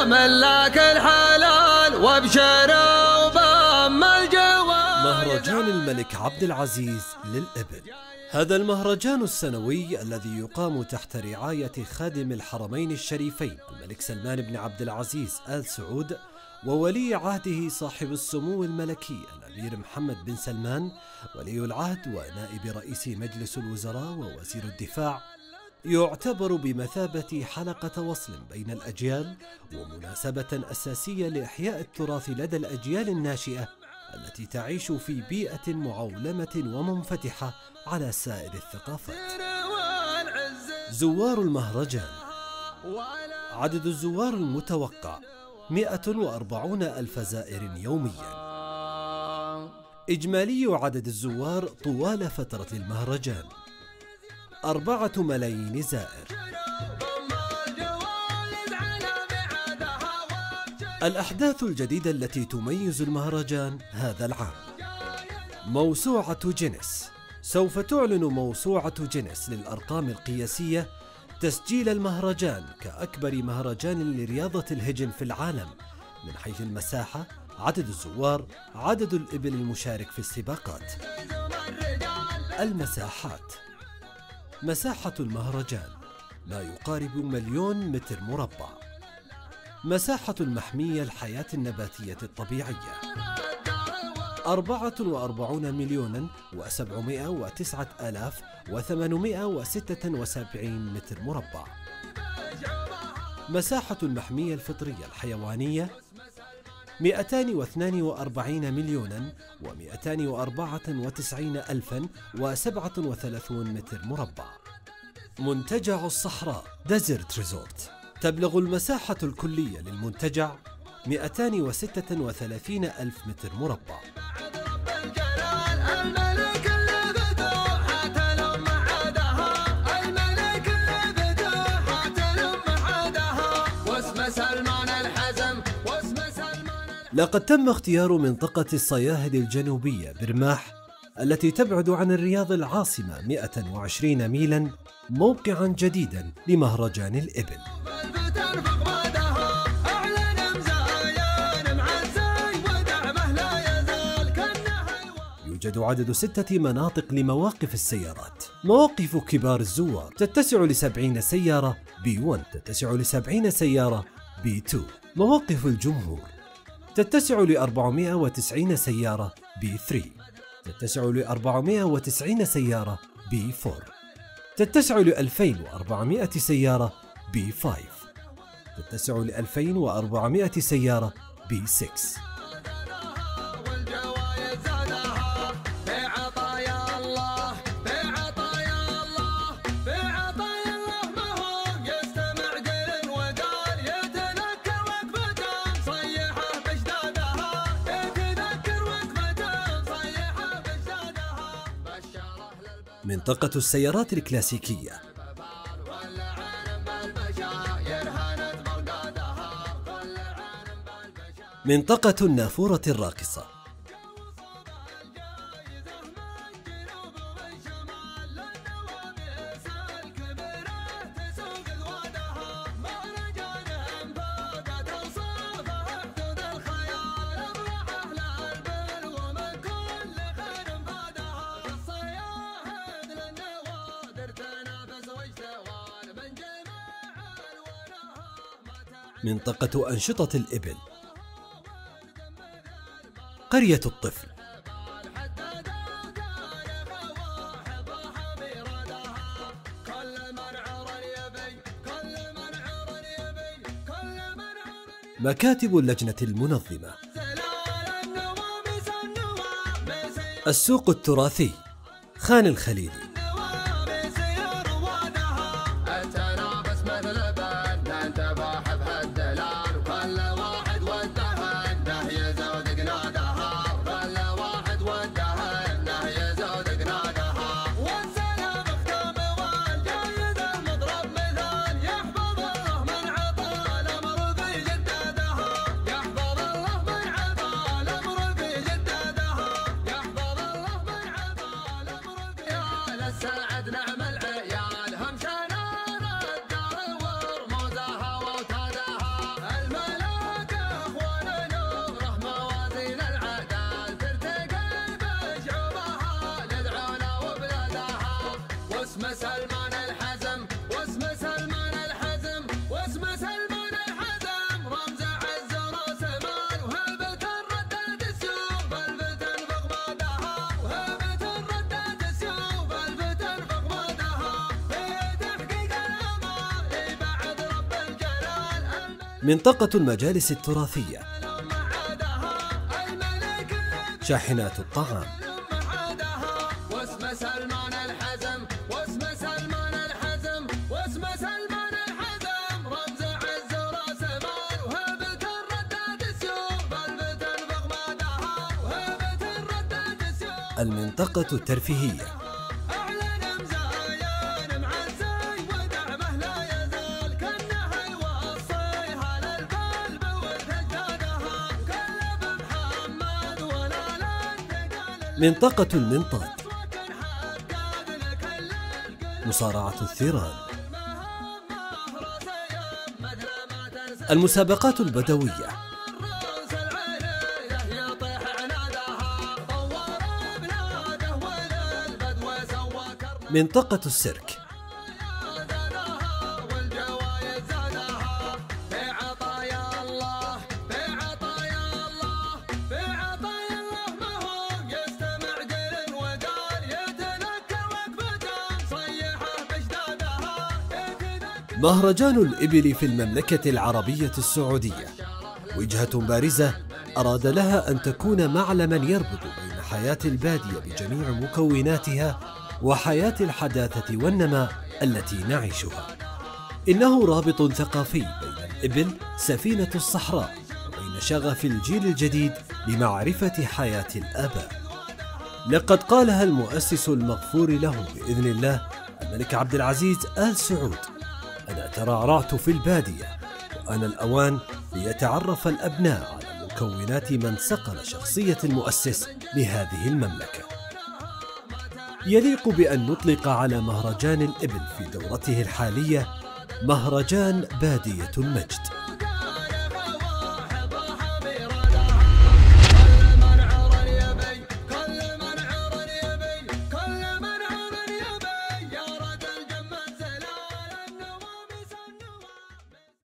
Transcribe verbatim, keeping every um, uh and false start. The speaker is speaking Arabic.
ملاك الحلال وابشروا بام الجوال. مهرجان الملك عبد العزيز للإبل. هذا المهرجان السنوي الذي يقام تحت رعاية خادم الحرمين الشريفين الملك سلمان بن عبد العزيز آل سعود وولي عهده صاحب السمو الملكي الأمير محمد بن سلمان ولي العهد ونائب رئيس مجلس الوزراء ووزير الدفاع، يعتبر بمثابة حلقة وصل بين الأجيال ومناسبة أساسية لإحياء التراث لدى الأجيال الناشئة التي تعيش في بيئة معولمة ومنفتحة على سائر الثقافات. زوار المهرجان. عدد الزوار المتوقع مئة وأربعون ألف زائر يوميا. إجمالي عدد الزوار طوال فترة المهرجان أربعة ملايين زائر. الأحداث الجديدة التي تميز المهرجان هذا العام: موسوعة جينيس. سوف تعلن موسوعة جينيس للأرقام القياسية تسجيل المهرجان كأكبر مهرجان لرياضة الهجن في العالم من حيث المساحة، عدد الزوار، عدد الإبل المشارك في السباقات. المساحات. مساحة المهرجان ما يقارب مليون متر مربع. مساحة المحمية الحياة النباتية الطبيعية أربعة وأربعون مليونا وسبعمائة وتسعة آلاف وثمانمائة وستة وسبعين متر مربع. مساحة المحمية الفطرية الحيوانية مئتان واثنين وأربعين مليونا ومئتان وأربعة وتسعين ألفا وسبعة وثلاثين متر مربع. منتجع الصحراء ديزرت ريزورت. تبلغ المساحة الكلية للمنتجع مئتان وستة وثلاثين ألف متر مربع. لقد تم اختيار منطقة الصياهد الجنوبية برماح التي تبعد عن الرياض العاصمة مئة وعشرين ميلا موقعا جديدا لمهرجان الإبل. يوجد عدد ستة مناطق لمواقف السيارات. مواقف كبار الزوار تتسع لسبعين سيارة بي واحد، تتسع لسبعين سيارة بي اثنين. مواقف الجمهور تتسع لأربعمائة وتسعين سيارة بي ثلاثة، تتسع لأربعمائة وتسعين سيارة بي أربعة، تتسع لألفين وأربعمائة سيارة بي خمسة، تتسع لألفين وأربعمائة سيارة بي ستة. منطقة السيارات الكلاسيكية. منطقة النافورة الراقصة. منطقة أنشطة الإبل. قرية الطفل. مكاتب اللجنة المنظمة. السوق التراثي خان الخليلي. منطقة المجالس التراثية، شاحنات الطعام، المنطقة الترفيهية، منطقة المنطاد، مصارعة الثيران، المسابقات البدوية، منطقة السيرك، مهرجان الإبل في المملكة العربية السعودية وجهة بارزة أراد لها أن تكون معلماً يربط بين حياة البادية بجميع مكوناتها وحياة الحداثة والنماء التي نعيشها. إنه رابط ثقافي بين الإبل سفينة الصحراء وبين شغف الجيل الجديد بمعرفة حياة الآباء. لقد قالها المؤسس المغفور له بإذن الله الملك عبد العزيز آل سعود: أنا ترعرعت في البادية، وأنا الأوان ليتعرف الأبناء على مكونات من صقل شخصية المؤسس لهذه المملكة. يليق بأن نطلق على مهرجان الإبل في دورته الحالية مهرجان بادية المجد.